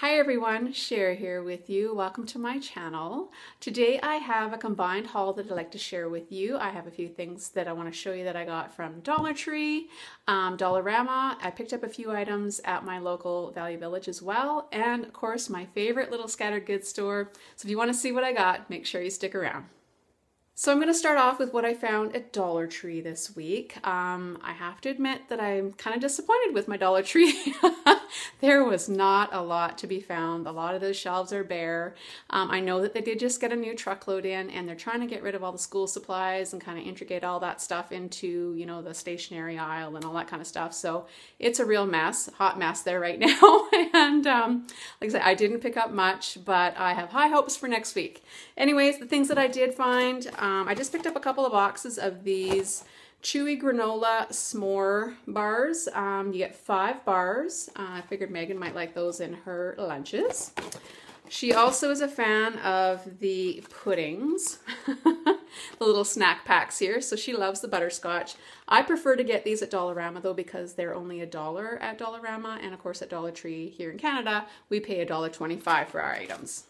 Hi everyone, Sher here with you. Welcome to my channel. Today I have a combined haul that I'd like to share with you. I have a few things that I want to show you that I got from Dollar Tree, Dollarama. I picked up a few items at my local Value Village as well, and of course my favorite little scattered goods store. So if you want to see what I got, make sure you stick around. So I'm going to start off with what I found at Dollar Tree this week. I have to admit that I'm kind of disappointed with my Dollar Tree. There was not a lot to be found. A lot of those shelves are bare. I know that they did just get a new truckload in and they're trying to get rid of all the school supplies and kind of integrate all that stuff into, you know, the stationery aisle and all that kind of stuff. So it's a real mess, hot mess there right now. And like I said, I didn't pick up much, but I have high hopes for next week. Anyways, the things that I did find, I just picked up a couple of boxes of these chewy granola s'more bars. You get 5 bars. I figured Megan might like those in her lunches. She also is a fan of the puddings, the little snack packs here, so she loves the butterscotch. I prefer to get these at Dollarama though because they're only $1 at Dollarama, and of course at Dollar Tree here in Canada we pay $1.25 for our items.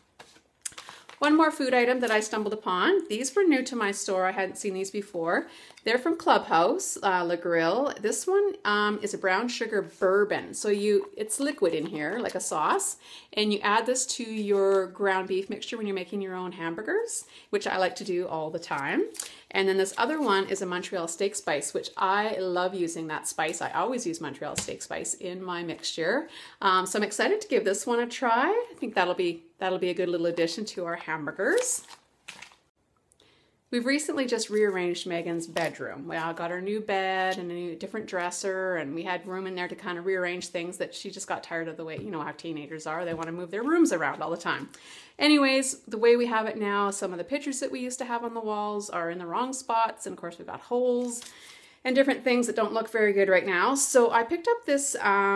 One more food item that I stumbled upon. These were new to my store. I hadn't seen these before. They're from Clubhouse, Le Grill. This one is a brown sugar bourbon. So it's liquid in here, like a sauce, and you add this to your ground beef mixture when you're making your own hamburgers, which I like to do all the time. And then this other one is a Montreal steak spice, which I love using that spice. I always use Montreal steak spice in my mixture. So I'm excited to give this one a try. I think that'll be a good little addition to our hamburgers. We've recently just rearranged Megan's bedroom. We all got her new bed and a new different dresser, and we had room in there to kind of rearrange things that she just got tired of the way, you know how teenagers are. They want to move their rooms around all the time. Anyways, the way we have it now, some of the pictures that we used to have on the walls are in the wrong spots, and of course we've got holes and different things that don't look very good right now. So I picked up this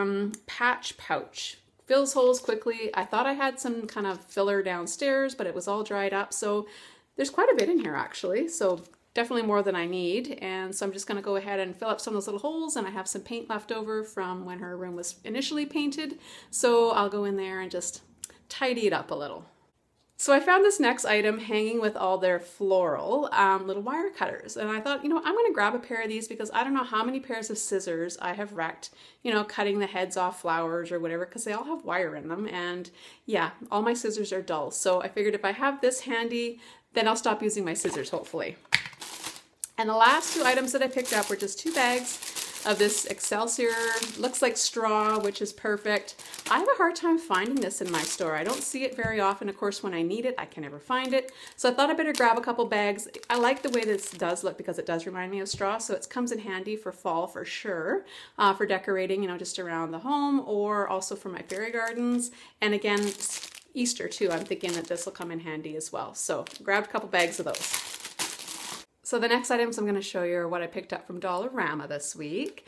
patch pouch. Fills holes quickly. I thought I had some kind of filler downstairs, but it was all dried up. So there's quite a bit in here actually. So definitely more than I need. And so I'm just going to go ahead and fill up some of those little holes, and I have some paint left over from when her room was initially painted. So I'll go in there and just tidy it up a little. So I found this next item hanging with all their floral little wire cutters. And I thought, you know, I'm going to grab a pair of these because I don't know how many pairs of scissors I have wrecked, you know, cutting the heads off flowers or whatever, because they all have wire in them. And yeah, all my scissors are dull. So I figured if I have this handy, then I'll stop using my scissors, hopefully. And the last 2 items that I picked up were just 2 bags of this Excelsior, looks like straw, which is perfect. I have a hard time finding this in my store. I don't see it very often. Of course, when I need it, I can never find it. So I thought I'd better grab a couple bags. I like the way this does look because it does remind me of straw. So it comes in handy for fall for sure, for decorating, you know, just around the home, or also for my fairy gardens. And again, Easter too. I'm thinking that this will come in handy as well. So grabbed a couple bags of those. So the next items I'm going to show you are what I picked up from Dollarama this week.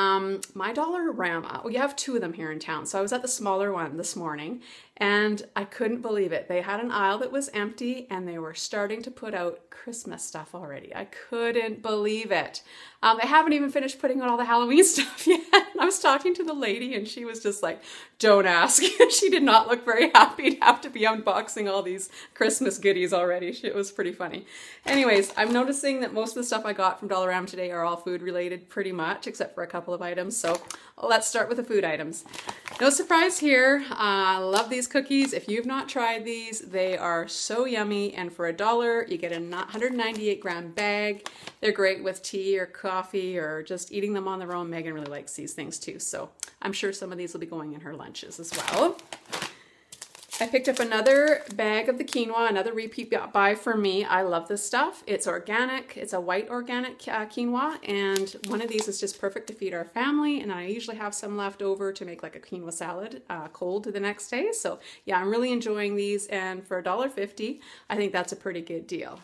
My Dollarama, well, you have 2 of them here in town. So I was at the smaller one this morning and I couldn't believe it. They had an aisle that was empty and they were starting to put out Christmas stuff already. I couldn't believe it. They haven't even finished putting out all the Halloween stuff yet. I was talking to the lady and she was just like, don't ask. She did not look very happy to have to be unboxing all these Christmas goodies already. It was pretty funny. Anyways, I'm noticing that most of the stuff I got from Dollarama today are all food related pretty much, except for a couple of items. So let's start with the food items. No surprise here. I love these cookies. If you've not tried these, they are so yummy. And for $1, you get a 198 gram bag. They're great with tea or coffee or just eating them on their own. Megan really likes these things too. So I'm sure some of these will be going in her lunches as well. I picked up another bag of the quinoa, another repeat buy for me. I love this stuff. It's organic. It's a white organic quinoa, and one of these is just perfect to feed our family, and I usually have some left over to make like a quinoa salad cold the next day. So yeah, I'm really enjoying these, and for $1.50, I think that's a pretty good deal.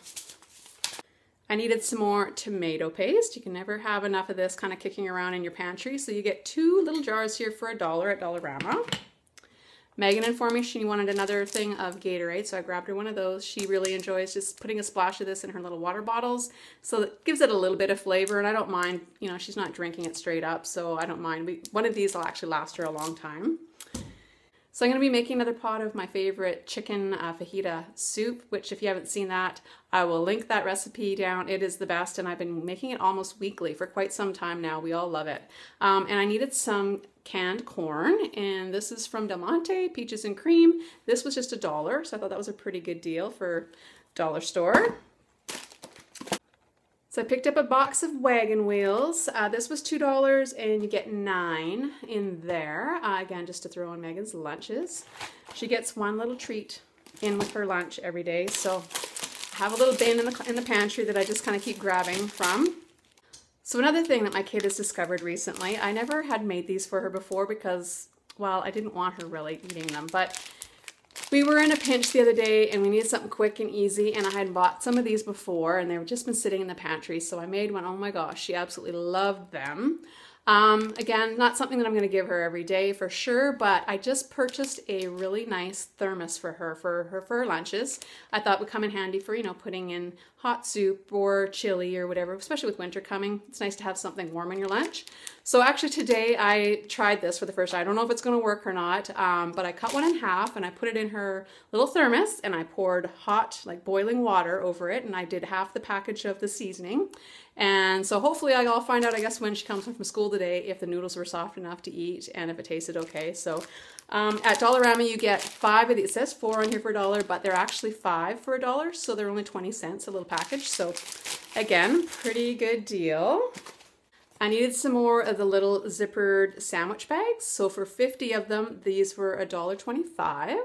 I needed some more tomato paste. You can never have enough of this kind of kicking around in your pantry, so you get 2 little jars here for $1 at Dollarama. Megan informed me she wanted another thing of Gatorade, so I grabbed her one of those. She really enjoys just putting a splash of this in her little water bottles, so it gives it a little bit of flavor, and I don't mind, you know, she's not drinking it straight up, so I don't mind. One of these will actually last her a long time. So I'm going to be making another pot of my favorite chicken fajita soup, which if you haven't seen that, I will link that recipe down. It is the best, and I've been making it almost weekly for quite some time now. We all love it. And I needed some canned corn, and this is from Del Monte, peaches and cream. This was just $1, so I thought that was a pretty good deal for dollar store. So I picked up a box of wagon wheels. This was $2 and you get 9 in there. Again, just to throw in Megan's lunches. She gets one little treat in with her lunch every day. So I have a little bin in the pantry that I just kind of keep grabbing from. So another thing that my kid has discovered recently, I never had made these for her before because, well, I didn't want her really eating them, but we were in a pinch the other day and we needed something quick and easy, and I had bought some of these before and they've just been sitting in the pantry, so I made one. Oh my gosh, she absolutely loved them. Again, not something that I'm going to give her every day for sure, but I just purchased a really nice thermos for her lunches. I thought it would come in handy for, you know, putting in hot soup or chili or whatever, especially with winter coming. It's nice to have something warm in your lunch. So actually today I tried this for the first time. I don't know if it's going to work or not, but I cut one in half and I put it in her little thermos and I poured hot, like boiling water over it, and I did half the package of the seasoning. And so hopefully I'll find out, I guess, when she comes home from school today, if the noodles were soft enough to eat and if it tasted okay. So at Dollarama you get 5 of these. It says 4 on here for $1, but they're actually 5 for $1, so they're only 20 cents a little package. So again, pretty good deal. I needed some more of the little zippered sandwich bags. So for 50 of them, these were $1.25.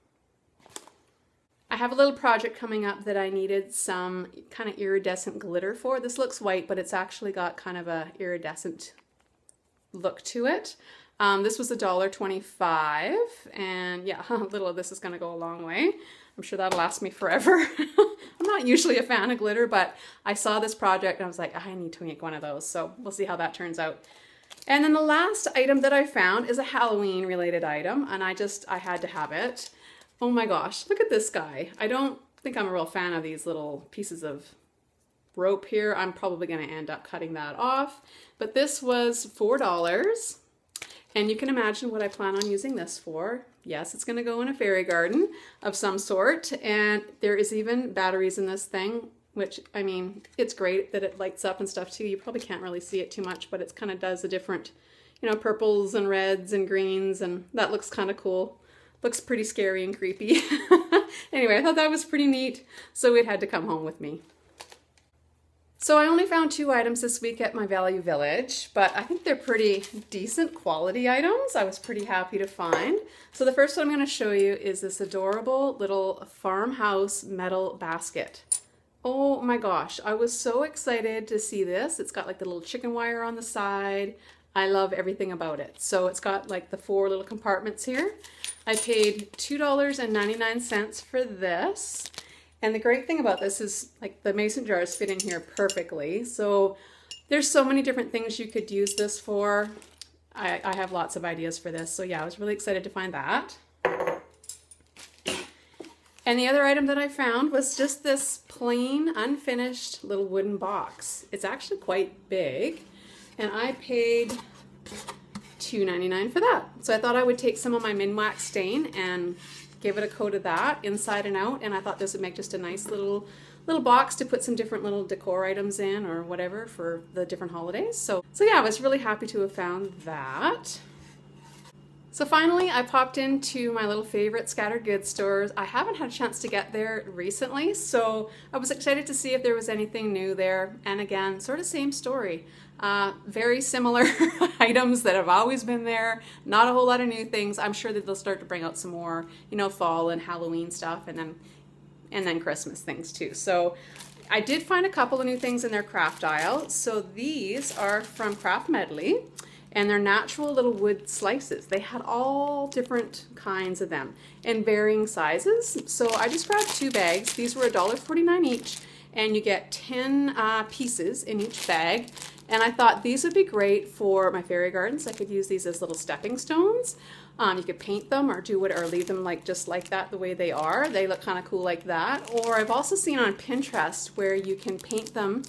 I have a little project coming up that I needed some kind of iridescent glitter for. This looks white, but it's actually got kind of a iridescent look to it. This was $1.25, and yeah, a little of this is going to go a long way. I'm sure that'll last me forever. I'm not usually a fan of glitter, but I saw this project and I was like, I need to make one of those. So we'll see how that turns out. And then the last item that I found is a Halloween related item, and I had to have it. Oh my gosh, look at this guy. I don't think I'm a real fan of these little pieces of rope here. I'm probably going to end up cutting that off. But this was $4. And you can imagine what I plan on using this for. Yes, it's going to go in a fairy garden of some sort. And there is even batteries in this thing, which, I mean, it's great that it lights up and stuff too. You probably can't really see it too much, but it kind of does the different, you know, purples and reds and greens, and that looks kind of cool. Looks pretty scary and creepy. Anyway, I thought that was pretty neat, so it had to come home with me. So I only found 2 items this week at my Value Village, but I think they're pretty decent quality items. I was pretty happy to find. So the first one I'm going to show you is this adorable little farmhouse metal basket. Oh my gosh, I was so excited to see this. It's got like the little chicken wire on the side. I love everything about it. So it's got like the 4 little compartments here. I paid $2.99 for this. And the great thing about this is like the mason jars fit in here perfectly. So there's so many different things you could use this for. I have lots of ideas for this. So yeah, I was really excited to find that. And the other item that I found was just this plain, unfinished little wooden box. It's actually quite big. And I paid $2.99 for that. So I thought I would take some of my Minwax stain and give it a coat of that inside and out, and I thought this would make just a nice little box to put some different little decor items in or whatever for the different holidays. So yeah, I was really happy to have found that. So finally, I popped into my little favorite scattered goods stores. I haven't had a chance to get there recently, so I was excited to see if there was anything new there. And again, sort of same story. Very similar items that have always been there. Not a whole lot of new things. I'm sure that they'll start to bring out some more, you know, fall and Halloween stuff, and then Christmas things too. So I did find a couple of new things in their craft aisle. So these are from Craft Medley, and they're natural little wood slices. They had all different kinds of them in varying sizes. So I just grabbed 2 bags. These were $1.49 each, and you get 10 pieces in each bag. And I thought these would be great for my fairy gardens. I could use these as little stepping stones. You could paint them or leave them like just like that the way they are. They look kind of cool like that. Or I've also seen on Pinterest where you can paint them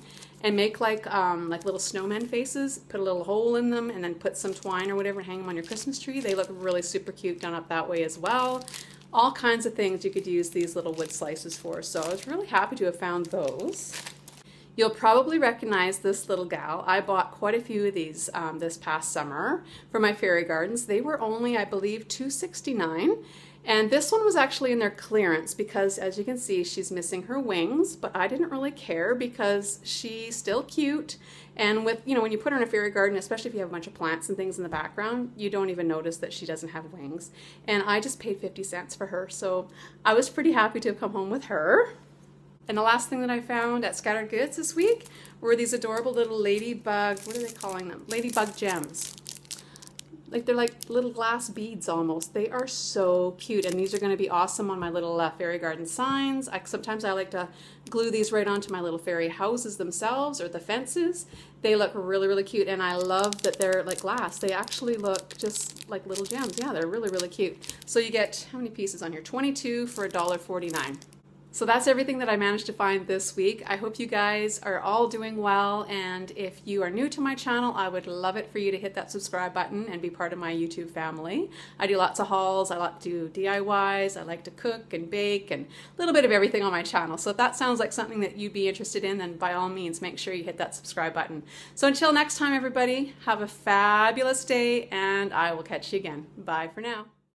and make like little snowman faces, put a little hole in them, and then put some twine or whatever and hang them on your Christmas tree. They look really super cute done up that way as well. All kinds of things you could use these little wood slices for, so I was really happy to have found those. You'll probably recognize this little gal. I bought quite a few of these this past summer for my fairy gardens. They were only, I believe, $2.69. And this one was actually in their clearance because, as you can see, she's missing her wings, but I didn't really care because she's still cute. And with, you know, when you put her in a fairy garden, especially if you have a bunch of plants and things in the background, you don't even notice that she doesn't have wings. And I just paid 50 cents for her, so I was pretty happy to have come home with her. And the last thing that I found at Scattered Goods this week were these adorable little ladybug, what are they calling them? Ladybug gems. Like they're like little glass beads almost. They are so cute, and these are going to be awesome on my little fairy garden signs. Sometimes I like to glue these right onto my little fairy houses themselves or the fences. They look really, really cute, and I love that they're like glass. They actually look just like little gems. Yeah, they're really, really cute. So you get, how many pieces on here? 22 for $1.49. So that's everything that I managed to find this week. I hope you guys are all doing well, and if you are new to my channel, I would love it for you to hit that subscribe button and be part of my YouTube family. I do lots of hauls, I like to do DIYs, I like to cook and bake and a little bit of everything on my channel. So if that sounds like something that you'd be interested in, then by all means make sure you hit that subscribe button. So until next time everybody, have a fabulous day, and I will catch you again. Bye for now.